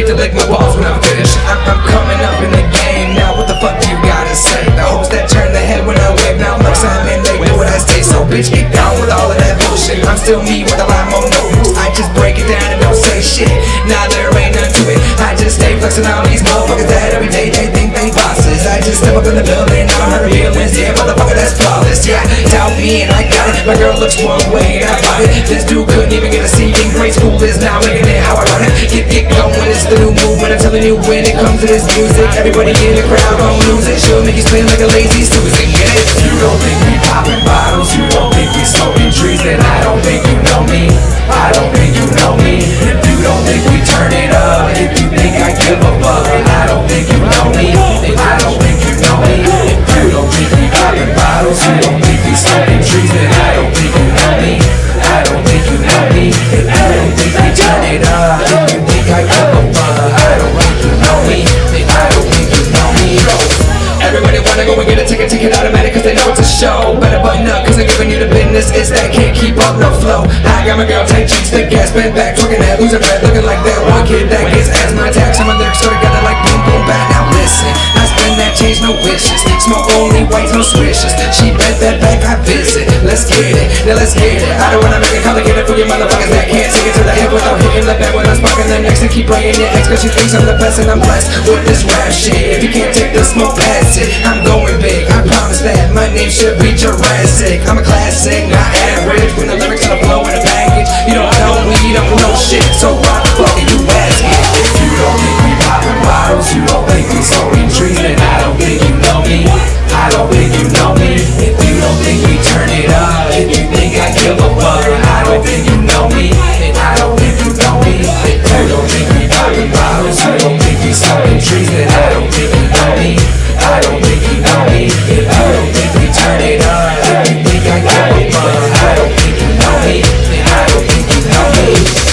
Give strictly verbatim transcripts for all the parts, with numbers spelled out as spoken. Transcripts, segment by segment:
to lick my balls when I'm finished. I'm, I'm coming up in the game now, what the fuck do you gotta say? The hopes that turn the head when I wave, now look something they do what I say. So bitch, get down with all of that bullshit. I'm still me with a lot more notebooks. I just break it down and don't say shit. Now there ain't none to it. I just stay flexing on these motherfuckers that every day they think they bosses. I just step up in the building, I'm hurt feelings. Yeah, motherfucker, that's flawless. Yeah, doubt me and I got it. My girl looks one way and I bought it. This dude couldn't even get a C in grade school, is now making it how I run it. Get, get going, it's the new movement. I'm telling you, when it comes to this music, everybody in the crowd gon' lose it. She'll make you spin like a lazy Susan. Get it? You don't think we popping bottles, you don't think we smoking trees, then I don't think you know me. I don't think you know me. If you don't think we turn it up, if you think I give a fuck, I don't think you know me. I don't think you know me. If you don't think we popping bottles, you don't think we smoking trees, then I don't think you know me. I don't think you know me. If you don't think we turn it up, if you think I give a fuck, I don't think you know me. I don't think you know me. Everybody wanna go and get a ticket, ticket automatic, cause they know it's a show. Better button up, cause I'm giving you the business. It's that can't keep up, no flow. I got my girl tight cheeks, thick ass, bent back, twerking that, losing breath, looking like that one kid that gets asthma attacks. Some of lyrics go together like boom, boom, bang. Now listen, I spend that change, no wishes. Smoke only whites, no swishes. She bent that back, I visit. Let's get it, now let's get it. I don't wanna make it complicated for you motherfuckers that can't take it to the head without hitting the back when I'm sparking the next. And keep playing your ex, cause she thinks I'm the best and I'm blessed with this rap shit. If you can't take the smoke, pass it. I'm going big, I promise that my name should be Jurassic. I'm a classic, not average. When the lyrics are the flow in the package, you don't know me, you don't know shit. So why the fuck are you asking? If you don't think we popping bottles, you don't think we smoking trees, then I don't think you know me. I don't think you know me. If you don't think we turn it up, if you think I give a fuck, I don't think you know me. I don't think you know me. If you don't think we popping bottles, you don't think we smoking trees, then I don't think you know me. I don't think you know me. If you don't think we turn it up, if you think I give a fuck, I don't think you know me. I don't think you know me.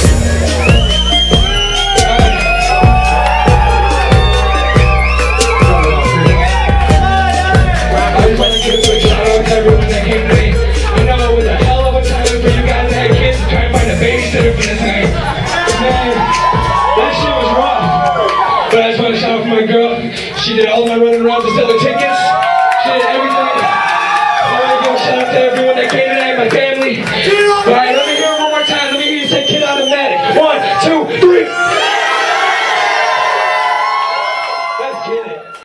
But I just want to shout out for my girl. She did all my running around to sell the tickets. She did everything. I want to give a shout out to everyone that came tonight, my family. Alright, let me hear it one more time. Let me hear you say Kid Automatic. One, two, three.